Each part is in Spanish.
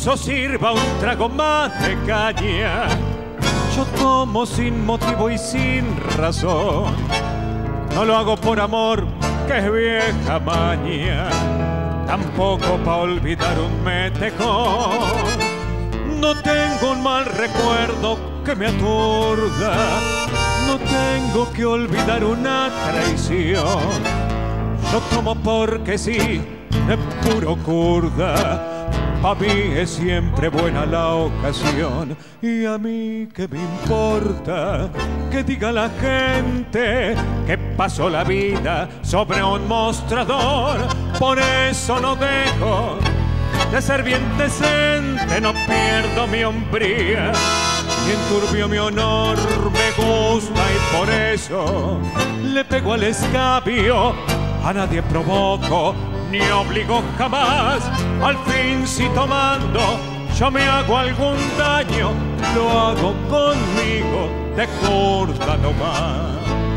mozo sirva un trago más de caña. Yo tomo sin motivo y sin razón. No lo hago por amor, que es vieja maña. Tampoco pa' olvidar un metejón. No tengo un mal recuerdo que me aturda. No tengo que olvidar una traición. Yo tomo porque sí, de puro curda. Pa' mí es siempre buena la ocasión. Y a mí qué me importa que diga la gente que pasó la vida sobre un mostrador. Por eso no dejo de ser bien decente, no pierdo mi hombría y enturbio mi honor me gusta y por eso le pego al escabio. A nadie provoco ni obligo jamás. Al fin si tomando yo me hago algún daño, lo hago conmigo de curda nomás.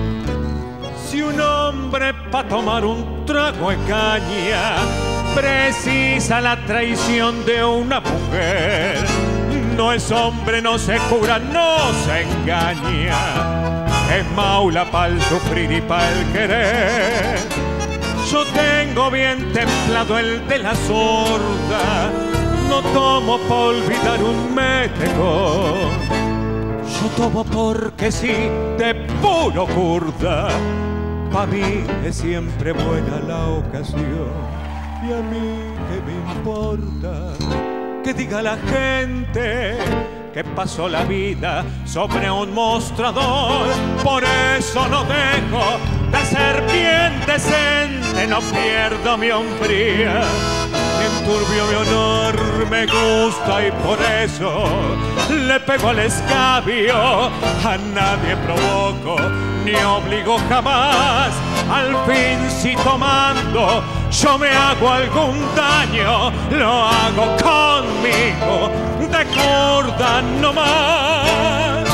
Si un hombre pa' tomar un trago de caña precisa la traición de una mujer, no es hombre, no se cura, no se engaña, es maula pa'l sufrir y pa'l querer. Yo tengo bien templado el de la sorda, no tomo pa' olvidar un metejón. Yo tomo porque sí, de puro curda, pa' mí es siempre buena la ocasión. Y a mí que me importa que diga la gente que pasó la vida sobre un mostrador. Por eso no dejo de ser bien decente, no pierdo mi hombría, ni enturbio mi honor me gusta y por eso le pego al escabio. A nadie provoco ni obligo jamás. Al fin si tomando yo me hago algún daño, lo hago conmigo de curda nomás.